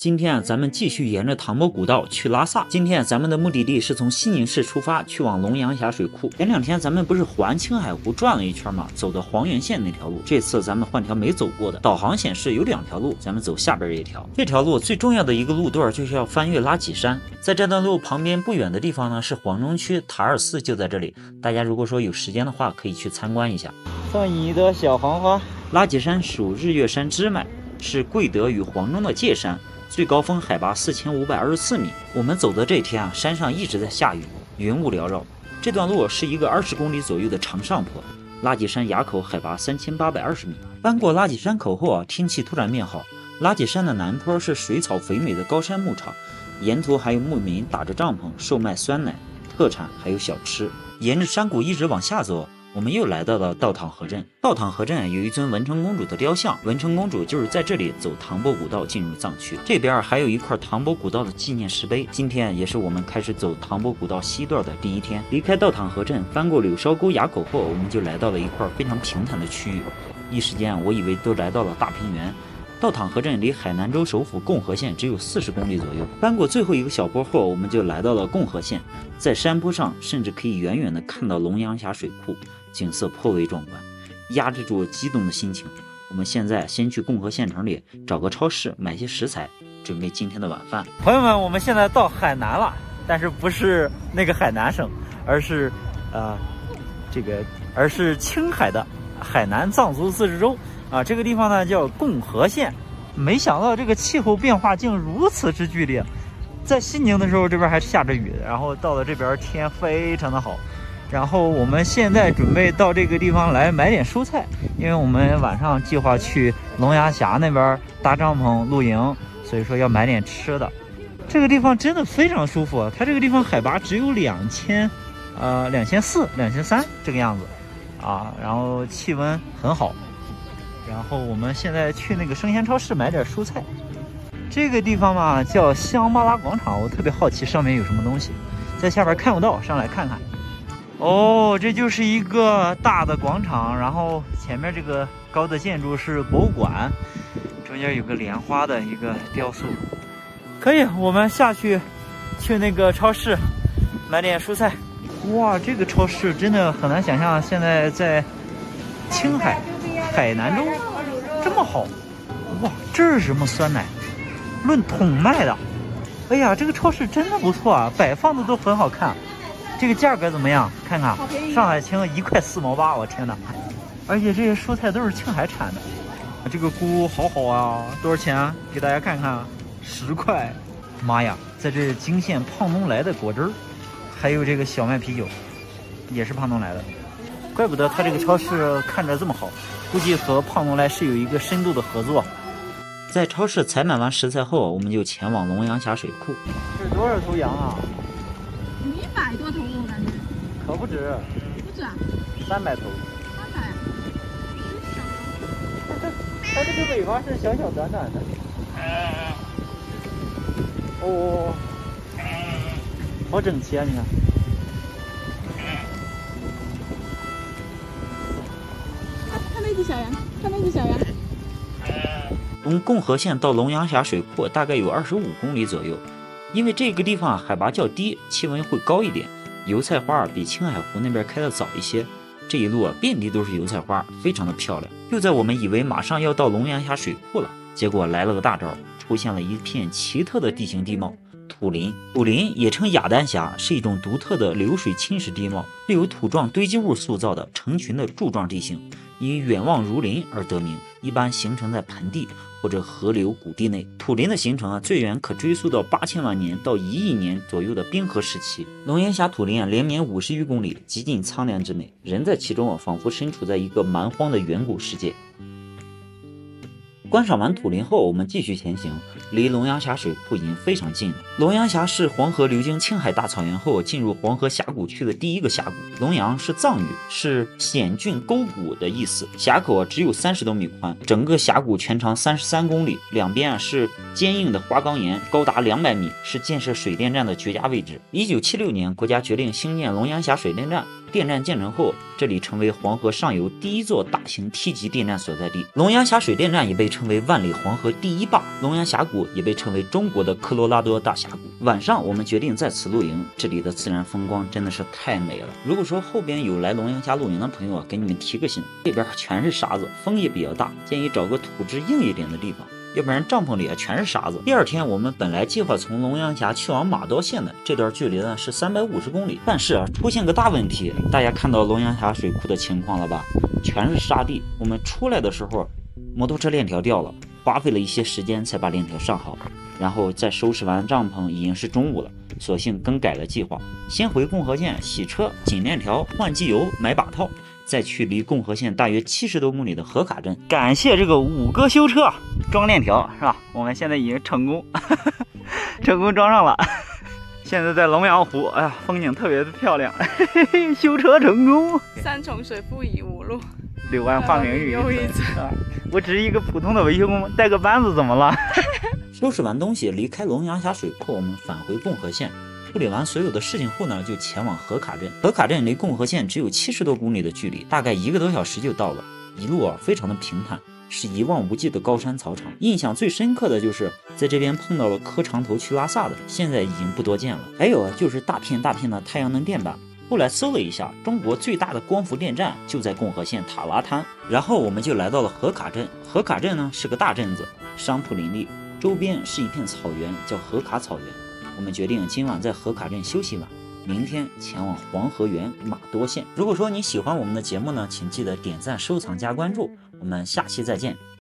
今天咱们继续沿着唐波古道去拉萨。今天咱们的目的地是从西宁市出发，去往龙阳峡水库。前2天咱们不是环青海湖转了一圈吗？走的黄原县那条路。这次咱们换条没走过的，导航显示有2条路，咱们走下边这条。这条路最重要的一个路段就是要翻越拉脊山。在这段路旁边不远的地方呢，是黄中区塔尔寺，就在这里。大家如果说有时间的话，可以去参观一下。送你的小黄花。拉脊山属日月山支脉，是贵德与黄中的界山。最高峰海拔4524米。我们走的这天啊，山上一直在下雨，云雾缭绕。这段路是一个20公里左右的长上坡。拉脊山垭口海拔3820米。翻过拉脊山口后啊，天气突然变好。拉脊山的南坡是水草肥美的高山牧场，沿途还有牧民打着帐篷售卖酸奶、特产还有小吃。沿着山谷一直往下走，我们又来到了道塘河镇。道塘河镇有一尊文成公主的雕像，文成公主就是在这里走唐波古道进入藏区。这边还有一块唐波古道的纪念石碑。今天也是我们开始走唐波古道西段的第1天。离开道塘河镇，翻过柳梢沟垭口后，我们就来到了一块非常平坦的区域。一时间我以为都来到了大平原。道塘河镇离海南州首府共和县只有40公里左右。翻过最后一个小坡后，我们就来到了共和县。在山坡上甚至可以远远地看到龙阳峡水库，景色颇为壮观。压制住激动的心情，我们现在先去共和县城里找个超市买些食材，准备今天的晚饭。朋友们，我们现在到海南了，但是不是那个海南省，而是青海的海南藏族自治州啊。这个地方呢叫共和县。没想到这个气候变化竟如此之剧烈。在西宁的时候，这边还下着雨，然后到了这边天非常的好。然后我们现在准备到这个地方来买点蔬菜，因为我们晚上计划去龙阳峡那边搭帐篷露营，所以说要买点吃的。这个地方真的非常舒服，它这个地方海拔只有2400、2300这个样子啊，然后气温很好。然后我们现在去那个生鲜超市买点蔬菜。这个地方嘛叫香巴拉广场，我特别好奇上面有什么东西，在下边看不到，上来看看。哦，这就是一个大的广场，然后前面这个高的建筑是博物馆，中间有个莲花的一个雕塑。可以，我们下去那个超市买点蔬菜。哇，这个超市真的很难想象，现在在青海海南州这么好。哇，这是什么酸奶？论桶卖的。哎呀，这个超市真的不错啊，摆放的都很好看。这个价格怎么样？看看，上海青1块4毛8，我天哪！而且这些蔬菜都是青海产的。这个菇好啊，多少钱？给大家看看，10块。妈呀，在这惊现胖东来的果汁儿，还有这个小麦啤酒，也是胖东来的。怪不得他这个超市看着这么好，估计和胖东来是有一个深度的合作。在超市采买完食材后，我们就前往龙阳峡水库。这是多少头羊啊 ？100多头，我感觉。 可不止。 不止啊 ？300头。 300。 它这个尾巴是小小短短的。哦，好整齐啊！你看。 看那只小羊，看那只小羊。 从共和县到龙阳峡水库大概有25公里左右。因为这个地方海拔较低，气温会高一点，油菜花比青海湖那边开的早一些。这一路啊，遍地都是油菜花，非常的漂亮。就在我们以为马上要到龙阳峡水库了，结果来了个大招，出现了一片奇特的地形地貌——土林。土林也称雅丹峡，是一种独特的流水侵蚀地貌，是由土状堆积物塑造的成群的柱状地形，因远望如林而得名，一般形成在盆地或者河流谷地内。土林的形成啊，最远可追溯到8000万年到1亿年左右的冰河时期。龙阳峡土林啊，连绵50余公里，极尽苍凉之美，人在其中啊，仿佛身处在一个蛮荒的远古世界。观赏完土林后，我们继续前行，离龙阳峡水库已经非常近了。龙阳峡是黄河流经青海大草原后进入黄河峡谷区的第一个峡谷。龙阳是藏语，是险峻沟谷的意思。峡口只有30多米宽，整个峡谷全长33公里，两边是坚硬的花岗岩，高达200米，是建设水电站的绝佳位置。1976年，国家决定兴建龙阳峡水电站。 电站建成后，这里成为黄河上游第一座大型梯级电站所在地。龙阳峡水电站也被称为万里黄河第一坝，龙阳峡谷也被称为中国的科罗拉多大峡谷。晚上我们决定在此露营，这里的自然风光真的是太美了。如果说后边有来龙阳峡露营的朋友啊，给你们提个醒，这边全是沙子，风也比较大，建议找个土质硬一点的地方，要不然帐篷里啊全是沙子。第二天我们本来计划从龙阳峡去往马刀县的，这段距离呢是350公里，但是啊出现个大问题，大家看到龙阳峡水库的情况了吧？全是沙地，我们出来的时候摩托车链条掉了，花费了一些时间才把链条上好，然后再收拾完帐篷已经是中午了，索性更改了计划，先回共和县洗车、紧链条、换机油、买把套，再去离共和县大约70多公里的河卡镇。 感谢这个五哥修车装链条是吧？我们现在已经成功成功装上了。现在在龙阳湖，哎呀，风景特别的漂亮，修车成功。 山重水复疑无路， 柳暗花明又一村啊！ 我只是一个普通的维修工，带个班子怎么了？ 收拾完东西，离开龙阳峡水库，我们返回共和县。处理完所有的事情后呢，就前往河卡镇。河卡镇离共和县只有70多公里的距离，大概1个多小时就到了。一路啊非常的平坦，是一望无际的高山草场。印象最深刻的就是在这边碰到了磕长头去拉萨的，现在已经不多见了。还有啊，就是大片大片的太阳能电板。后来搜了一下，中国最大的光伏电站就在共和县塔拉滩。然后我们就来到了河卡镇。河卡镇呢是个大镇子，商铺林立，周边是一片草原，叫河卡草原。我们决定今晚在河卡镇休息晚，明天前往黄河源马多县。如果说你喜欢我们的节目呢，请记得点赞、收藏、加关注。我们下期再见。